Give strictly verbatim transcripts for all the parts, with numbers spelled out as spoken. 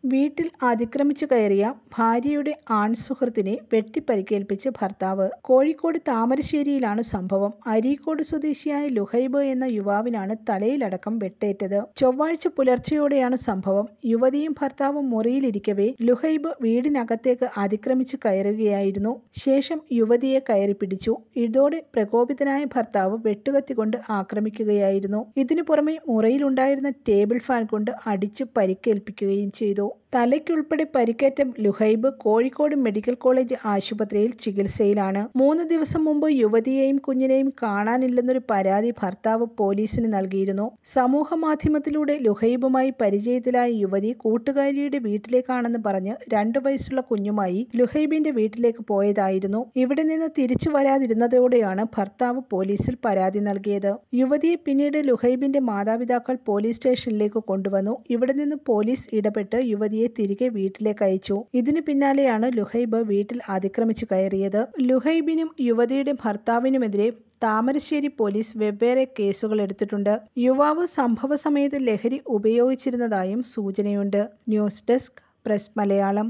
വീട്ടിൽ അതിക്രമിച്ചു കയറിയ ഭാര്യയുടെ ആൺസുഹൃത്തിനെ വെട്ടിപ്പരിക്കേൽപ്പിച്ച് ഭർത്താവ്. കോഴിക്കോട് താമരശ്ശേരിയിലാണ് സംഭവം. അരീക്കോട് സ്വദേശിയായ ലുഹൈബ് എന്ന യുവാവിനാണ് തലയിലടക്കം വെട്ടേറ്റത്. ചൊവ്വാഴ്ച പുലർച്ചെയോടെയാണ് സംഭവം. യുവതിയും ഭർത്താവും മുറിയിലിരിക്കവേ ലുഹൈബ് വീടിനകത്തേക്ക് അതിക്രമിച്ചു കയറുകയായിരുന്നു. ശേഷം യുവതിയെ കയറിപ്പിടിച്ചു. ഇതോടെ പ്രകോപിതനായ ഭർത്താവ് വെട്ടുകത്തികൊണ്ട് ആക്രമിക്കുകയായിരുന്നു. ഇതിനു പുറമെ മുറിയിലുണ്ടായിരുന്ന ടേബിൾ ഫാൻ കൊണ്ട് അടിച്ചു പരിക്കേൽപ്പിക്കുകയും ചെയ്തു. തലയ്ക്കുൾപ്പെടെ പരിക്കേറ്റ ലുഹൈബ് കോഴിക്കോട് മെഡിക്കൽ കോളേജ് ആശുപത്രിയിൽ ചികിത്സയിലാണ്. മൂന്ന് ദിവസം മുമ്പ് യുവതിയെയും കുഞ്ഞിനെയും കാണാനില്ലെന്നൊരു പരാതി ഭർത്താവ് പോലീസിന് നൽകിയിരുന്നു. സമൂഹ മാധ്യമത്തിലൂടെ ലുഹൈബുമായി പരിചയത്തിലായ യുവതി കൂട്ടുകാരിയുടെ വീട്ടിലേക്കാണെന്ന് പറഞ്ഞ് രണ്ടു വയസ്സുള്ള കുഞ്ഞുമായി ലുഹൈബിന്റെ വീട്ടിലേക്ക് പോയതായിരുന്നു. ഇവിടെ നിന്ന് തിരിച്ചു വരാതിരുന്നതോടെയാണ് ഭർത്താവ് പോലീസിൽ പരാതി നൽകിയത്. യുവതിയെ പിന്നീട് ലുഹൈബിന്റെ മാതാപിതാക്കൾ പോലീസ് സ്റ്റേഷനിലേക്ക് കൊണ്ടുവന്നു. ഇവിടെ നിന്ന് പോലീസ് ഇടപെട്ട് യുവതിയെ തിരികെ വീട്ടിലേക്ക് അയച്ചു. ഇതിനു പിന്നാലെയാണ് ലുഹൈബ് വീട്ടിൽ അതിക്രമിച്ചു കയറിയത്. ലുഹൈബിനും യുവതിയുടെ ഭർത്താവിനുമെതിരെ താമരശ്ശേരി പോലീസ് വെവ്വേറെ കേസുകൾ എടുത്തിട്ടുണ്ട്. യുവാവ് സംഭവ സമയത്ത് ലഹരി ഉപയോഗിച്ചിരുന്നതായും സൂചനയുണ്ട്. News desk press Malayalam.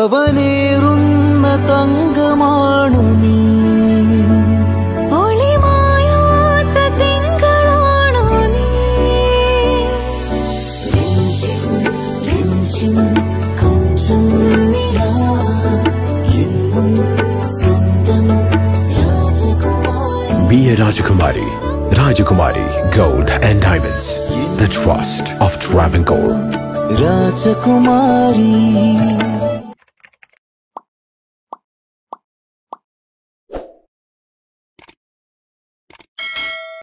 Be a Rajakumari. Rajakumari Gold and Diamonds. The trust of Travancore. Rajakumari.